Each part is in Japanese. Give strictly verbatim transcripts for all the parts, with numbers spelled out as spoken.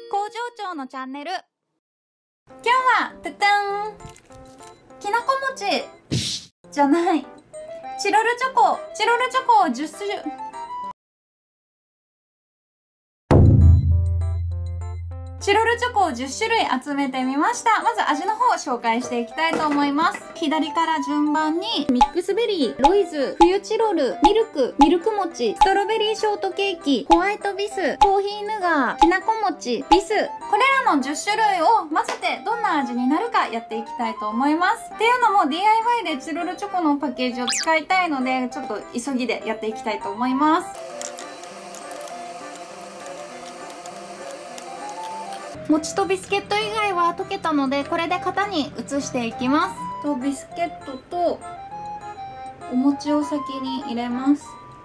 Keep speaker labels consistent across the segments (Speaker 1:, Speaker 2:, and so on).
Speaker 1: 工場長のチャンネル。今日はててんきなこ餅じゃないチロルチョコチロルチョコをじゅっ種類チロルチョコをじゅっ種類集めてみました。まず味の方を紹介していきたいと思います。左から順番にミックスベリー、ロイズ、冬チロル、ミルク、ミルク餅、ストロベリーショートケーキ、ホワイトビス、コーヒーヌガー、きなこ餅、ビス、これらのじゅっ種類を混ぜてどんな味になるかやっていきたいと思います。っていうのも ディーアイワイ でチロルチョコのパッケージを使いたいので、ちょっと急ぎでやっていきたいと思います。餅とビスケット以外は溶けたので、これで型に移していきます。とビスケットとお餅を先に入れます。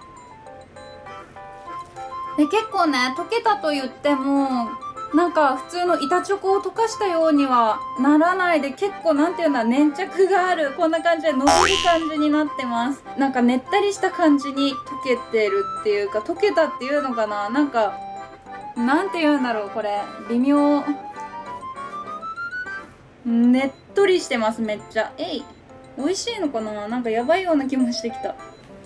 Speaker 1: で結構ね、溶けたと言ってもなんか普通の板チョコを溶かしたようにはならないで、結構なんていうんだ、粘着がある、こんな感じで伸びる感じになってます。なんかねったりした感じに溶けてるっていうか、溶けたっていうのかな、なんかなんて言うんだろう、これ微妙ねっとりしてます。めっちゃえい美味しいのかな、なんかやばいような気もしてきた。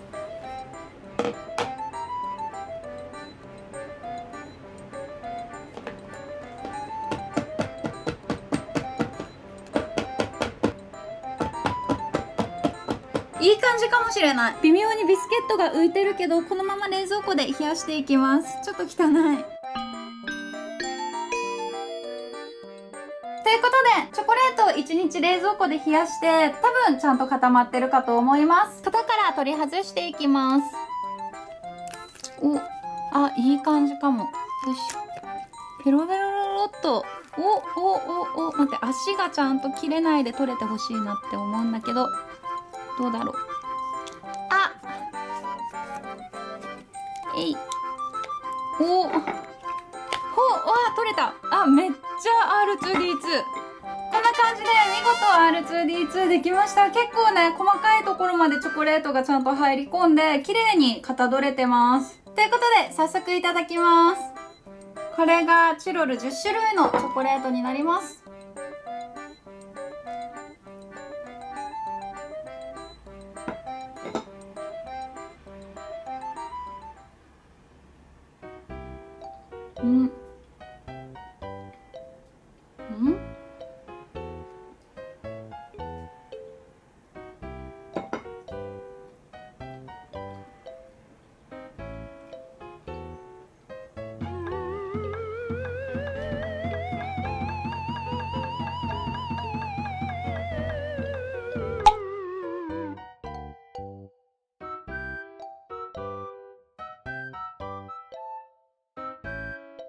Speaker 1: いい感じかもしれない。微妙にビスケットが浮いてるけど、このまま冷蔵庫で冷やしていきます。ちょっと汚い。ということで、チョコレートをいちにち冷蔵庫で冷やして、多分ちゃんと固まってるかと思います。型から取り外していきます。お、あ、いい感じかも。よし。ペロペロロロっと。お、お、お、お、待って、足がちゃんと切れないで取れてほしいなって思うんだけど、どうだろう。あ、えい。お、ほ、わ、取れた。あ、めっちゃ アールツーディーツー。こんな感じで見事 アールツーディーツー できました。結構ね、細かいところまでチョコレートがちゃんと入り込んで、綺麗に型取れてます。ということで、早速いただきます。これがチロルじゅっ種類のチョコレートになります。うん。うん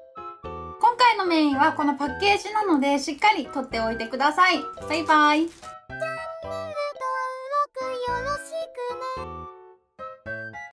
Speaker 1: 今回のメインはこのパッケージなので、しっかり取っておいてください。バイバイ。